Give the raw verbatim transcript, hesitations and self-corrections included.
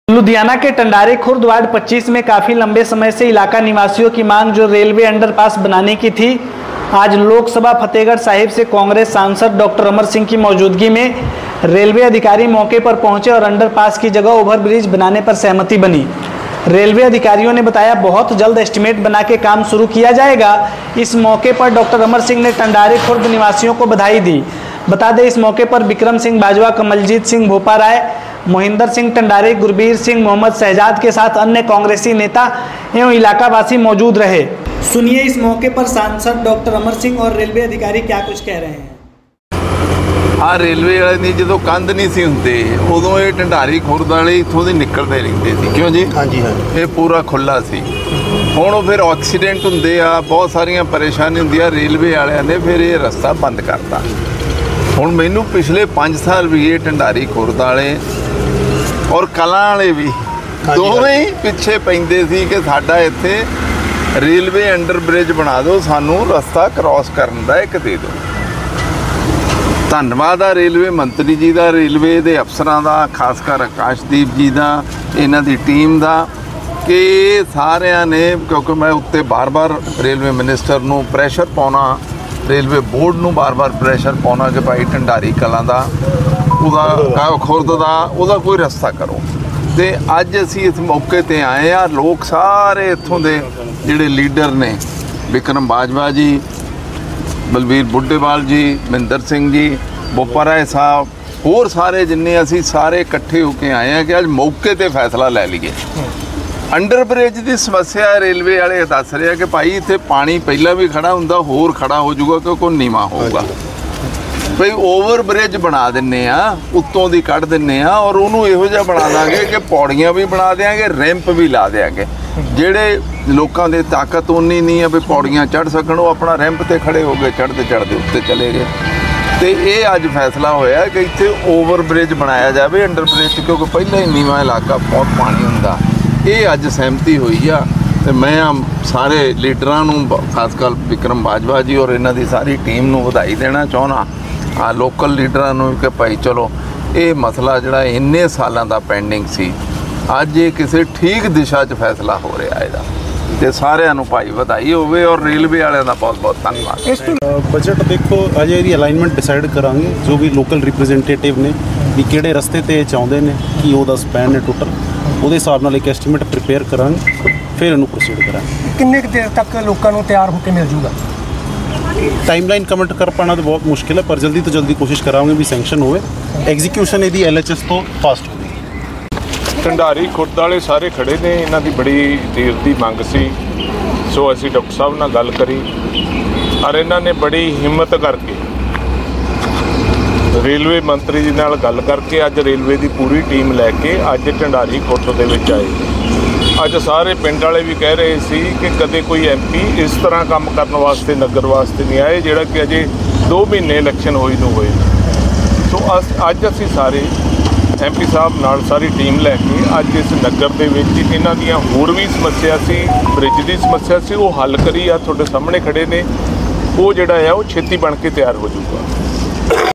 लुधियाना के टंडारी खुर्द वार्ड पच्चीस में काफ़ी लंबे समय से इलाका निवासियों की मांग जो रेलवे अंडरपास बनाने की थी, आज लोकसभा फतेहगढ़ साहिब से कांग्रेस सांसद डॉक्टर अमर सिंह की मौजूदगी में रेलवे अधिकारी मौके पर पहुंचे और अंडरपास की जगह ओवरब्रिज बनाने पर सहमति बनी। रेलवे अधिकारियों ने बताया बहुत जल्द एस्टीमेट बना के काम शुरू किया जाएगा। इस मौके पर डॉक्टर अमर सिंह ने टंडारी खुर्द निवासियों को बधाई दी। बता दें, इस मौके पर विक्रम सिंह बाजवा, कमलजीत सिंह भोपा राय, मोहिंदर सिंह टंडारी, गुरबीर सिंह, मोहम्मद शहजाद के साथ अन्य कांग्रेसी नेता एवं इलाकावासी मौजूद रहे। सुनिए इस मौके पर सांसद डॉक्टर अमर सिंह और रेलवे अधिकारी क्या कुछ कह रहे हैं। आ रेलवे वाले दी जो कंध नहीं सी हुंदी उदों ये टंडारी खुर्द वाले इत्थों दी निकलदे रहिंदे सी, क्यों जी? हाँ जी हाँ। ये पूरा खुला सी। हुण फिर एक्सीडेंट हुंदे आ, बहुत सारियां परेशानी हुंदी आ, रेलवे वालियां ने फिर ये रस्ता बंद करता। हुण मैनूं पिछले पाँच साल भी ये टंडारी खुर्द वाले और कलां वाले भी दोवें ही पिछे पैंदे सी कि साडा इत्थे रेलवे अंडर ब्रिज बना दो, सानू रस्ता क्रॉस करन दा इक दे दो। धन्नवाद आ रेलवे मंत्री जी का, रेलवे के अफसरां का, खासकर आकाशदीप जी का, इन्हां दी टीम का, कि सारिਆਂ ने, क्योंकि मैं उत्ते बार बार रेलवे मिनिस्टर नूं प्रैशर पाउणा, रेलवे बोर्ड नूं बार बार प्रैशर पाउणा कि भाई टंडारी कलां दा ਉਹਦਾ खुर्द ਦਾ ਉਹਦਾ कोई रस्ता करो। तो अज असी इस मौके ते आए आ, लोग सारे इत्थों दे जिहड़े लीडर ने, विक्रम बाजवा जी, बलबीर बुड्ढेवाल जी, महिंदर सिंह जी, भोपा राय साहब, होर सारे जिन्ने असी सारे इकट्ठे होके आए हैं कि अज मौके ते फैसला लै लीए। अंडर ब्रिज की समस्या रेलवे वाले दस रहे कि भाई इत्थे पानी पहला भी खड़ा हुंदा, होर खड़ा हो जाऊगा क्योंकि नीवा होगा। भाई ओवर ब्रिज बना दिन्ने आ, उत्तों दी कढ़ दिन्ने आ और उन्होंने इहो जिहा बना देंगे कि पौड़ियां भी बना देंगे, रैंप भी ला देंगे। ਜਿਹੜੇ ਲੋਕਾਂ ਦੇ ਤਾਕਤ ਉਨੀ ਨਹੀਂ ਹੈ ਵੀ ਪੌੜੀਆਂ ਚੜ੍ਹ ਸਕਣ, ਉਹ ਆਪਣਾ ਰੈਂਪ ਤੇ ਖੜੇ ਹੋ ਗਏ, ਚੜ੍ਹਦੇ ਚੜ੍ਹਦੇ ਉੱਤੇ ਚਲੇ ਗਏ। ਤੇ ਇਹ ਅੱਜ ਫੈਸਲਾ ਹੋਇਆ ਕਿ ਇੱਥੇ ਓਵਰ ਬ੍ਰਿਜ ਬਣਾਇਆ ਜਾਵੇ, ਅੰਡਰ ਬ੍ਰਿਜ, ਕਿਉਂਕਿ ਪਹਿਲਾਂ ਹੀ ਨੀਵਾਂ ਇਲਾਕਾ ਬਹੁਤ ਪਾਣੀ ਹੁੰਦਾ। ਇਹ ਅੱਜ ਸਹਿਮਤੀ ਹੋਈ ਆ ਤੇ ਮੈਂ ਸਾਰੇ ਲੀਡਰਾਂ ਨੂੰ, ਖਾਸ ਕਰ ਵਿਕਰਮ ਬਾਜਵਾ ਜੀ ਔਰ ਇਹਨਾਂ ਦੀ ਸਾਰੀ ਟੀਮ ਨੂੰ ਵਧਾਈ ਦੇਣਾ ਚਾਹੁੰਦਾ। ਆ ਲੋਕਲ ਲੀਡਰਾਂ ਨੂੰ ਕਿ ਭਾਈ ਚਲੋ ਇਹ ਮਸਲਾ ਜਿਹੜਾ ਇੰਨੇ ਸਾਲਾਂ ਦਾ ਪੈਂਡਿੰਗ ਸੀ, ਅੱਜ ਇਹ ਕਿਸੇ ਠੀਕ ਦਿਸ਼ਾ 'ਚ ਫੈਸਲਾ ਹੋ ਰਿਹਾ ਇਹਦਾ, ਤੇ ਸਾਰਿਆਂ ਨੂੰ ਭਾਈ ਵਧਾਈ ਹੋਵੇ ਔਰ ਰੇਲਵੇ ਵਾਲਿਆਂ ਦਾ ਬਹੁਤ ਬਹੁਤ ਧੰਨਵਾਦ। ਇਸ ਬਜਟ ਦੇਖੋ ਅਜੇ ਇਹਦੀ ਅਲਾਈਨਮੈਂਟ ਡਿਸਾਈਡ ਕਰਾਂਗੇ, ਜੋ ਵੀ ਲੋਕਲ ਰਿਪਰੈਜ਼ੈਂਟੇਟਿਵ ਨੇ ਵੀ ਕਿਹੜੇ ਰਸਤੇ ਤੇ ਚਾਹੁੰਦੇ ਨੇ ਕਿ ਉਹਦਾ ਸਪੈਨ ਹੈ ਟੋਟਲ, ਉਹਦੇ ਹਿਸਾਬ ਨਾਲ ਇੱਕ ਐਸਟੀਮੇਟ ਪ੍ਰੀਪੇਅਰ ਕਰਾਂਗੇ, ਫਿਰ ਇਹਨੂੰ ਪ੍ਰੋਸੀਡ ਕਰਾਂਗੇ। ਕਿੰਨੇ ਕੁ ਦੇਰ ਤੱਕ ਲੋਕਾਂ ਨੂੰ ਤਿਆਰ ਹੋ ਕੇ ਮਿਲ ਜੂਗਾ? टाइमलाइन कमेंट कर पाना तो बहुत मुश्किल है, पर जल्दी तो जल्दी कोशिश करांगे भी सैंक्शन होए, एग्जीक्यूशन यदि एल एच एस तो फास्ट हो। टंडारी खुर्द वाले सारे खड़े ने, इन्हां दी बड़ी देर की मंग सी, सो असी डॉक्टर साहब नाल गल करी और इन्हां ने बड़ी हिम्मत करके रेलवे मंत्री जी नाल गल करके अज रेलवे की पूरी टीम लैके अज टंडारी खुर्द दे विच आए। अज सारे पिंड वाले भी कह रहे सी कि कदे कोई एम पी इस तरह काम करने वास्ते नगर वास्ते नहीं आए जिहड़ा कि अजे दो महीने इलैक्शन होई नूं होए। सो अस अज असी सारे एम पी साहब नाल सारी टीम लैके अज इस नगर दे विच इन्हां दीयां होर भी समस्या सी, ब्रिज की समस्या सी, वो हल करी आ, तुहाडे सामने खड़े ने, वो जिहड़ा है वो छेती बन के तैयार हो जाऊगा।